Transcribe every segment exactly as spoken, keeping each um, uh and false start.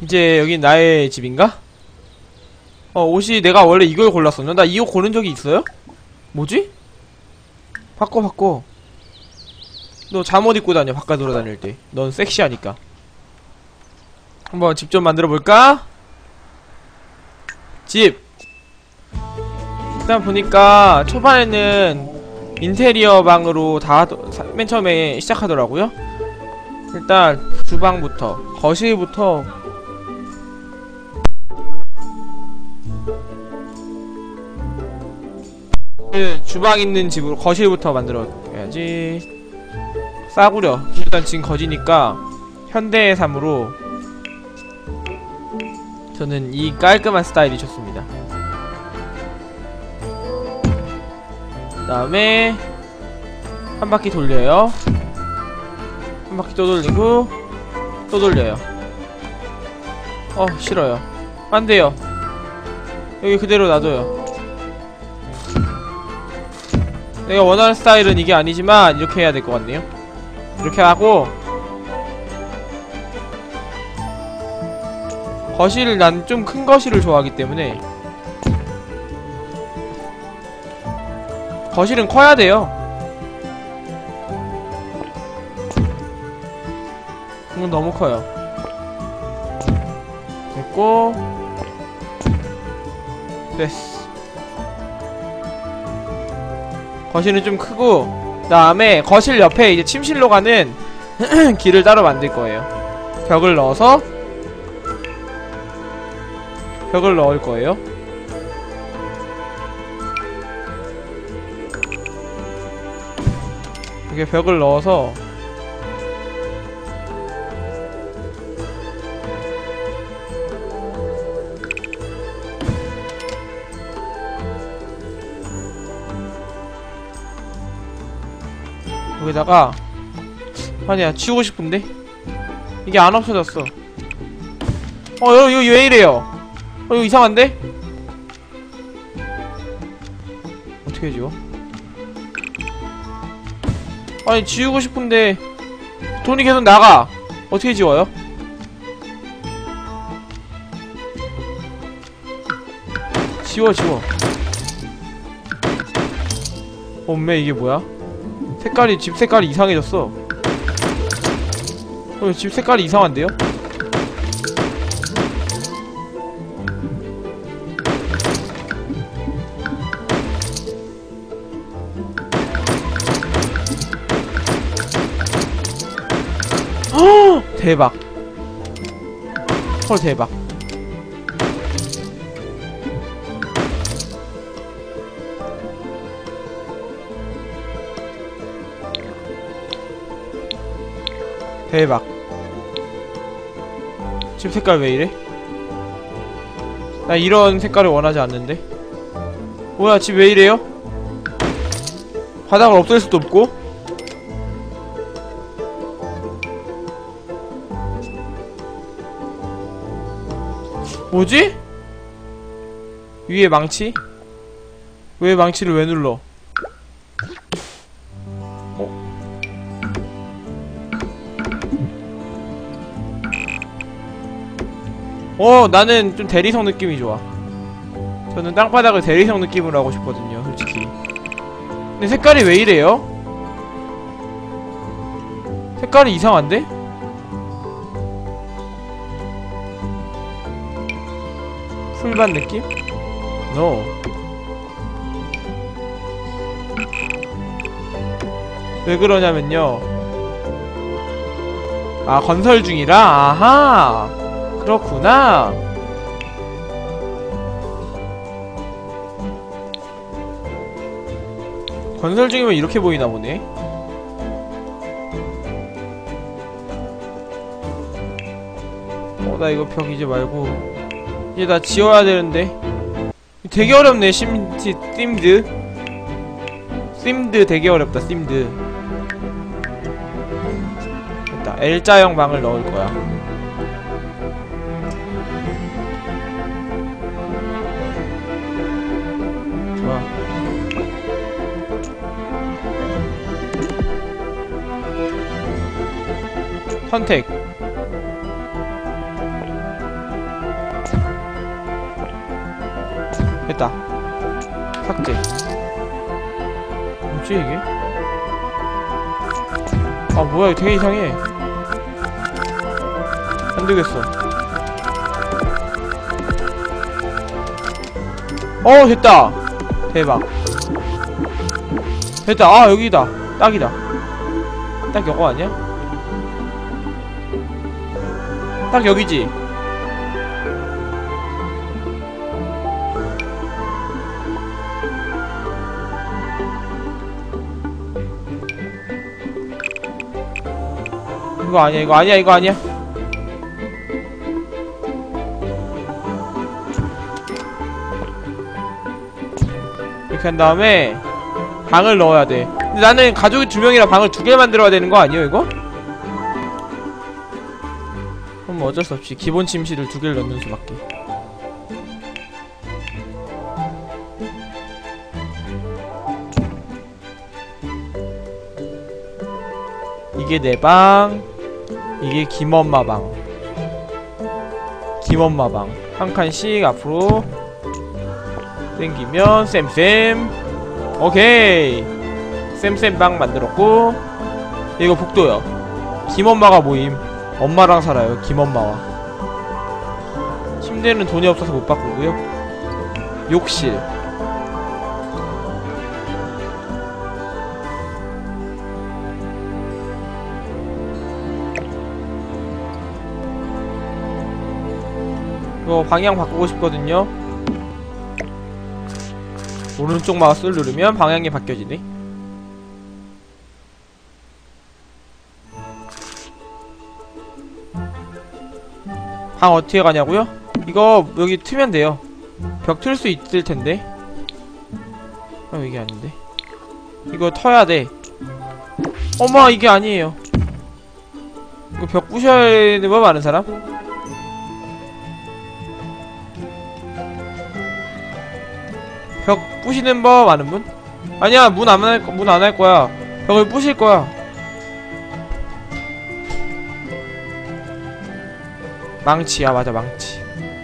이제 여긴 나의 집인가? 어, 옷이 내가 원래 이걸 골랐었나? 나 이 옷 고른 적이 있어요? 뭐지? 바꿔 바꿔. 너 잠옷 입고 다녀, 바깥 돌아다닐 때. 넌 섹시하니까. 한번 집 좀 만들어볼까? 집! 일단 보니까 초반에는 인테리어 방으로 다 맨 처음에 시작하더라고요. 일단 주방부터, 거실부터 주방 있는 집으로 거실부터 만들어야지. 싸구려. 일단 지금 거지니까 현대의 삶으로 저는 이 깔끔한 스타일이 좋습니다. 그 다음에 한 바퀴 돌려요. 한 바퀴 또 돌리고 또 돌려요. 어, 싫어요. 안 돼요. 여기 그대로 놔둬요. 내가 원하는 스타일은 이게 아니지만 이렇게 해야 될 것 같네요. 이렇게 하고 거실을, 난 좀 큰 거실을 좋아하기 때문에 거실은 커야 돼요. 이건 너무 커요. 됐고 됐어. 거실은 좀 크고, 그 다음에 거실 옆에 이제 침실로 가는 길을 따로 만들 거예요. 벽을 넣어서 벽을 넣을 거예요. 이렇게 벽을 넣어서 여기다가, 아니야, 치우고 싶은데? 이게 안 없어졌어. 어, 여기, 여기 왜 이래요? 어, 이거 이상한데? 어떻게 지워? 아니, 지우고 싶은데 돈이 계속 나가. 어떻게 지워요? 지워, 지워. 엄매, 이게 뭐야? 색깔이, 집 색깔이 이상해졌어. 어, 집 색깔이 이상한데요? 허! 대박. 헐, 대박. 대박. 집 색깔 왜 이래? 나 이런 색깔을 원하지 않는데. 뭐야, 집 왜 이래요? 바닥을 없앨 수도 없고. 뭐지? 위에 망치? 왜 망치를 왜 눌러? 어, 나는 좀 대리석 느낌이 좋아. 저는 땅바닥을 대리석 느낌으로 하고 싶거든요, 솔직히. 근데 색깔이 왜 이래요? 색깔이 이상한데? 풀밭 느낌? No. 왜 그러냐면요, 아, 건설 중이라? 아하! 그렇구나. 건설 중이면 이렇게 보이나 보네. 어, 나 이거 벽 이제 말고 이제 나 지워야 되는데. 되게 어렵네. 심티 심드 심드 되게 어렵다. 심드. 됐다. L자형 방을 넣을 거야. 선택. 됐다. 삭제. 뭐지 이게? 아 뭐야 이거 되게 이상해. 안되겠어. 어 됐다. 대박. 됐다. 아 여기다. 딱이다. 딱 요거 아니야? 딱 여기지? 이거 아니야 이거 아니야 이거 아니야. 이렇게 한 다음에 방을 넣어야 돼. 근데 나는 가족이 두 명이라 방을 두 개 만들어야 되는 거 아니에요 이거? 그럼 뭐 어쩔 수 없이 기본 침실을 두 개를 넣는 수밖에. 이게 내 방, 이게 김엄마 방. 김엄마 방. 한 칸씩 앞으로 땡기면 쌤쌤. 오케이. 쌤쌤 방 만들었고, 이거 복도요. 김엄마가 모임. 엄마랑 살아요. 김엄마와. 침대는 돈이 없어서 못 바꾸고요. 욕실. 이거 방향 바꾸고 싶거든요. 오른쪽 마우스를 누르면 방향이 바뀌어지네. 방 어떻게 가냐고요? 이거 여기 트면 돼요. 벽 틀 수 있을 텐데. 아 이게 아닌데. 이거 터야 돼. 어머 이게 아니에요. 이거 벽 부셔야 되는 법 아는 사람? 벽 부시는 법 아는 분? 아니야 문 안 할 문 안 할 거야. 벽을 부실 거야. 망치야 맞아 망치.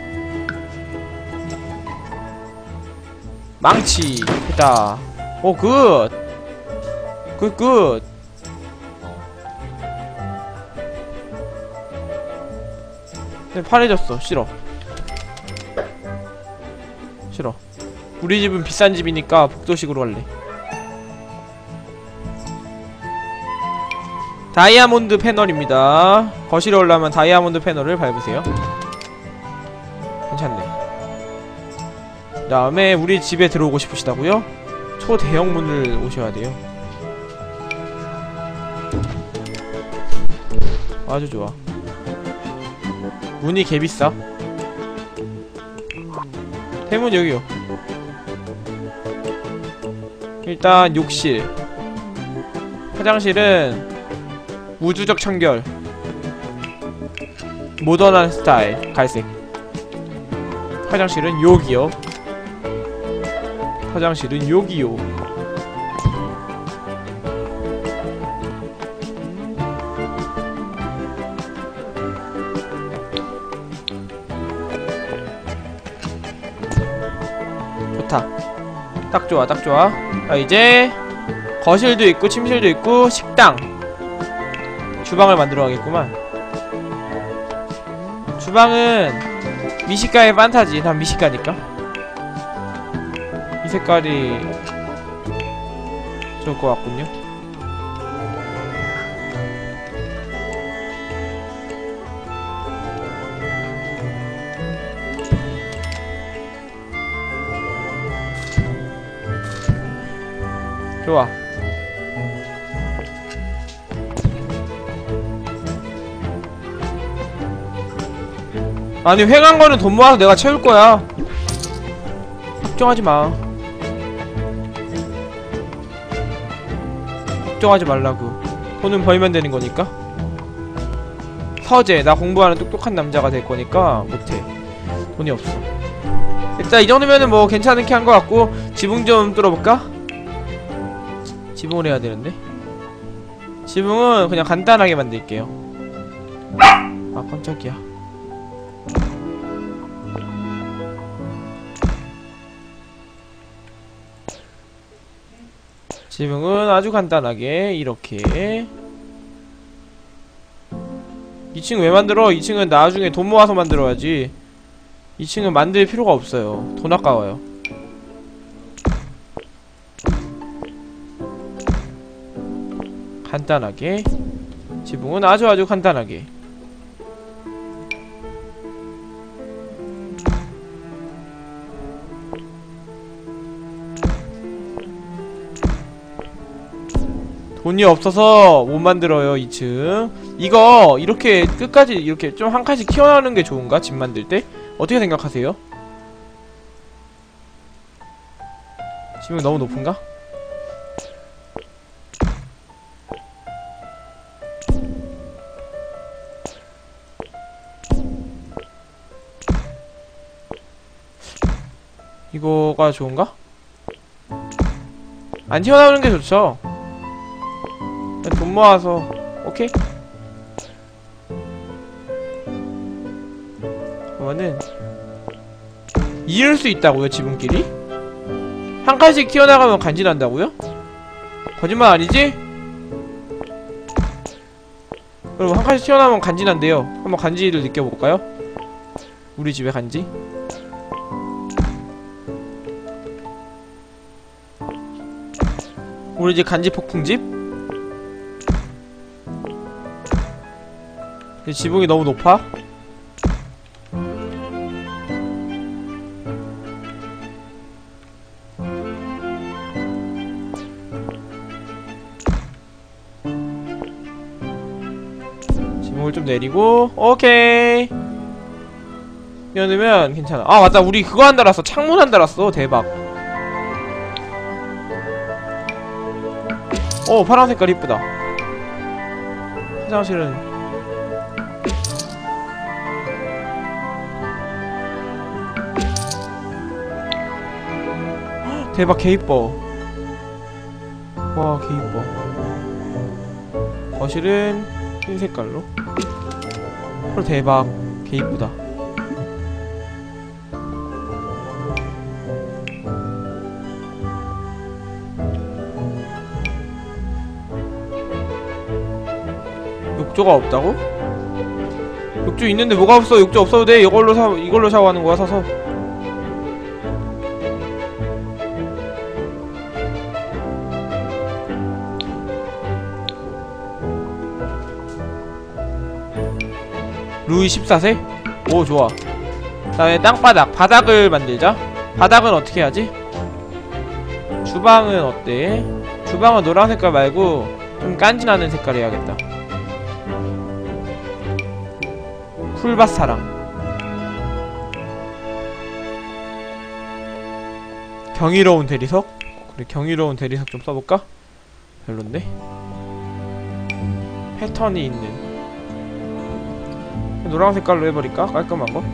망치 됐다. 오 굿. 굿 굿. 근데 파래졌어. 싫어. 싫어. 우리 집은 비싼 집이니까 복도식으로 할래. 다이아몬드 패널입니다. 거실에 올라오면 다이아몬드 패널을 밟으세요. 괜찮네. 그 다음에 우리 집에 들어오고 싶으시다고요? 초대형 문을 오셔야 돼요. 아주 좋아. 문이 개비싸. 대문 여기요. 일단 욕실. 화장실은 우주적 청결, 모던한 스타일, 갈색. 화장실은 여기요. 화장실은 여기요. 좋다. 딱 좋아 딱 좋아. 자 이제 거실도 있고 침실도 있고 식당, 주방을 만들어 가겠구만. 주방은 미식가의 판타지. 난 미식가니까. 이 색깔이 좋을 것 같군요. 좋아. 아니 횡한 거는 돈 모아서 내가 채울 거야. 걱정하지 마. 걱정하지 말라고. 돈은 벌면 되는 거니까. 서재. 나 공부하는 똑똑한 남자가 될 거니까 못해. 돈이 없어. 일단 이 정도면은 뭐 괜찮게 한 거 같고, 지붕 좀 뚫어볼까? 지붕을 해야 되는데. 지붕은 그냥 간단하게 만들게요. 아 깜짝이야. 지붕은 아주 간단하게 이렇게. 이 층 왜 만들어? 이 층은 나중에 돈 모아서 만들어야지. 이 층은 만들 필요가 없어요. 돈 아까워요. 간단하게. 지붕은 아주 아주 간단하게. 돈이 없어서 못 만들어요. 이 층 이거 이렇게 끝까지 이렇게 좀 한 칸씩 키워나가는 게 좋은가? 집 만들 때? 어떻게 생각하세요? 지붕이 너무 높은가? 이거가 좋은가? 안 튀어나오는 게 좋죠. 돈 모아서. 오케이? 그러면은 이을 수 있다고요? 지붕끼리? 한 칸씩 튀어나가면 간지난다고요? 거짓말 아니지? 여러분 한 칸씩 튀어나가면 간지난대요. 한번 간지를 느껴볼까요? 우리 집의 간지? 우리 집 간지 폭풍집? 지붕이 너무 높아? 지붕을 좀 내리고. 오케이. 이러면 괜찮아. 아 맞다, 우리 그거 안 달았어. 창문 안 달았어. 대박. 오, 파란 색깔 이쁘다. 화장실은 대박, 개 이뻐. 와, 개 이뻐. 거실은 흰 색깔로. 헐, 대박, 개 이쁘다. 욕조가 없다고? 욕조 있는데 뭐가 없어? 욕조 없어도 돼. 이걸로 사, 이걸로 샤워하는 거야, 사서. 루이 십사 세? 오, 좋아. 그 다음에 땅바닥. 바닥을 만들자. 바닥은 어떻게 하지? 주방은 어때? 주방은 노란 색깔 말고 좀 깐진하는 색깔 해야겠다. 쿨바사랑. 경이로운 대리석? 그래, 경이로운 대리석 좀 써볼까? 별론데? 패턴이 있는 노란 색깔로 해버릴까? 깔끔한 거?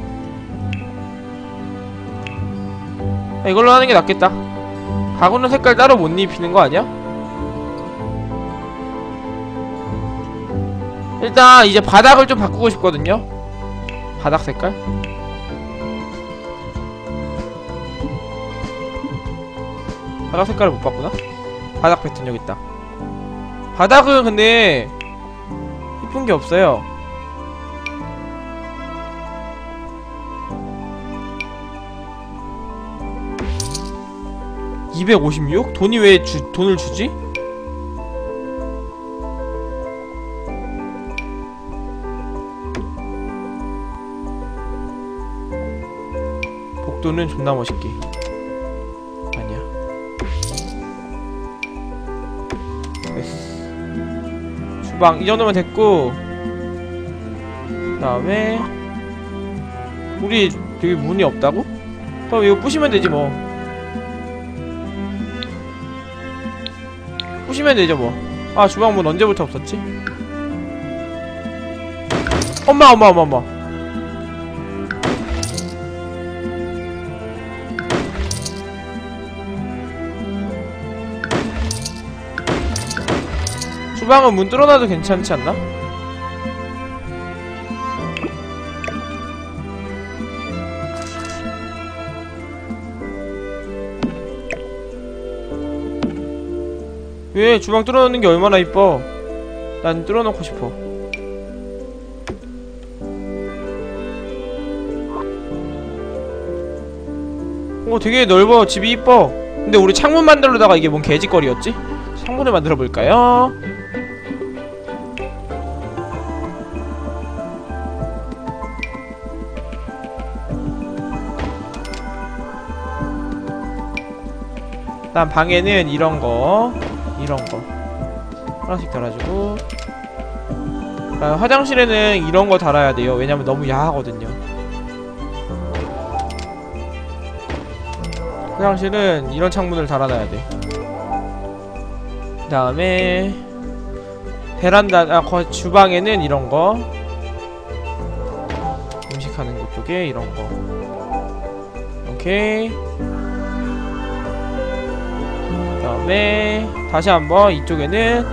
아, 이걸로 하는 게 낫겠다. 가구는 색깔 따로 못 입히는 거 아니야? 일단 이제 바닥을 좀 바꾸고 싶거든요. 바닥 색깔? 바닥 색깔을 못 바꾸나? 바닥 패턴 여기 있다. 바닥은 근데 이쁜 게 없어요. 이백오십육? 돈이 왜 주, 돈을 주지? 복도는 존나 멋있게. 아니야. 됐어. 주방 이 정도면 됐고, 그 다음에 우리 여기 문이 없다고? 그럼 이거 부시면 되지 뭐. 부시면 되죠 뭐. 아, 주방문 언제부터 없었지? 엄마 엄마 엄마 엄마. 주방은 문 뚫어놔도 괜찮지 않나? 왜? 주방 뚫어놓는 게 얼마나 이뻐. 난 뚫어놓고 싶어. 오, 되게 넓어. 집이 이뻐. 근데 우리 창문 만들려다가 이게 뭔 개짓거리였지? 창문을 만들어볼까요? 일단 방에는 이런거 이런거 하나씩 달아주고, 그다음 화장실에는 이런거 달아야돼요. 왜냐면 너무 야하거든요. 화장실은 이런 창문을 달아놔야돼. 그 다음에 베란다, 아 거, 주방에는 이런거, 음식하는 곳 쪽에 이런거. 오케이. 그 다음에 다시 한번 이쪽에는,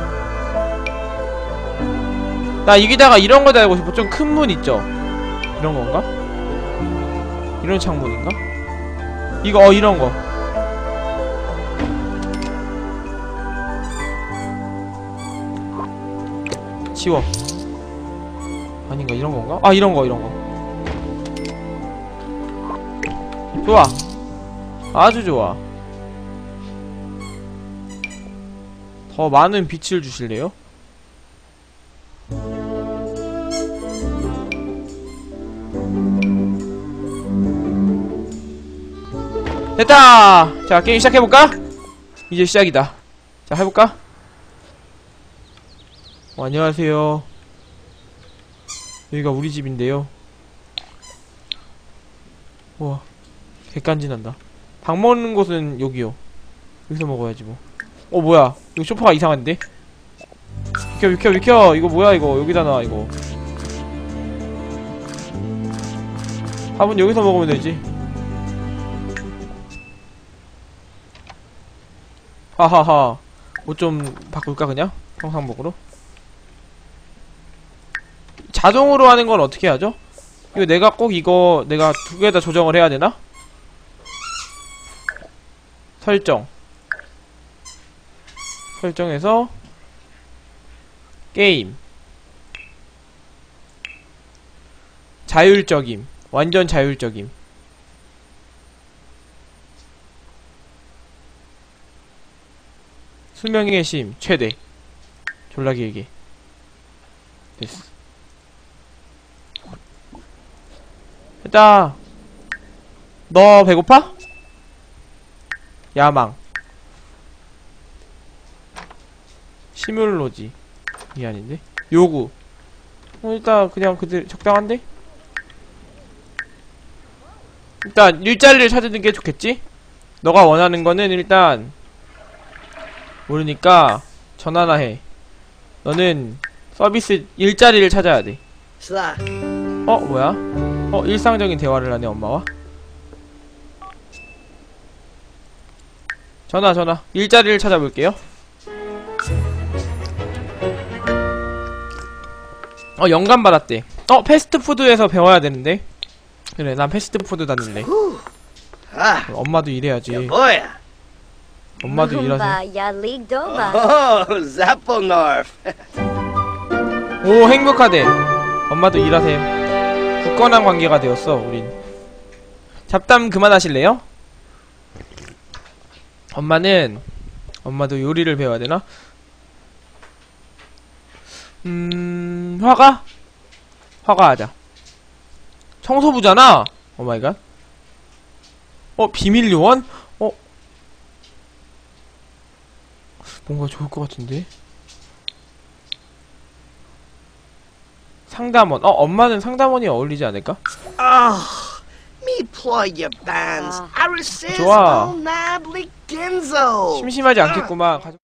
나 여기다가 이런거 달고 싶어. 좀 큰 문 있죠? 이런건가? 이런 창문인가? 이거 어 이런거 지워. 아닌가? 이런건가? 아 이런거 이런거 좋아. 아주 좋아. 더 많은 빛을 주실래요? 됐다! 자, 게임 시작해볼까? 이제 시작이다. 자, 해볼까? 어, 안녕하세요. 여기가 우리 집인데요. 우와, 개간지난다. 밥 먹는 곳은 여기요. 여기서 먹어야지 뭐. 어, 뭐야, 이거 소파가 이상한데? 비켜 비켜 비켜. 이거 뭐야 이거. 여기다 놔 이거. 밥은 여기서 먹으면 되지. 하하하. 옷 좀 바꿀까 그냥? 평상복으로? 자동으로 하는 건 어떻게 하죠? 이거 내가 꼭 이거 내가 두 개 다 조정을 해야 되나? 설정. 설정해서 게임. 자율적임. 완전 자율적임. 수명의 심 최대. 졸라 길게. 됐어. 됐다. 너 배고파? 야망. 시뮬로지. 이게 아닌데? 요구. 어, 일단 그냥 그들 적당한데? 일단 일자리를 찾는 게 좋겠지? 너가 원하는 거는 일단 모르니까 전화나 해. 너는 서비스 일자리를 찾아야 돼. 어? 뭐야? 어? 일상적인 대화를 하네 엄마와? 전화 전화. 일자리를 찾아볼게요. 어, 영감 받았대. 어, 패스트푸드에서 배워야 되는데. 그래, 난 패스트푸드 다닐래. 엄마도 일해야지. 엄마도 일하세요. 오, 행복하대. 엄마도 일하세요. 굳건한 관계가 되었어, 우린. 잡담 그만하실래요? 엄마는, 엄마도 요리를 배워야 되나? 음... 화가? 화가 하자. 청소부잖아? 오마이갓. 어? 비밀요원? 어? 뭔가 좋을 것 같은데? 상담원. 어? 엄마는 상담원이 어울리지 않을까? 좋아. 심심하지 않겠구만.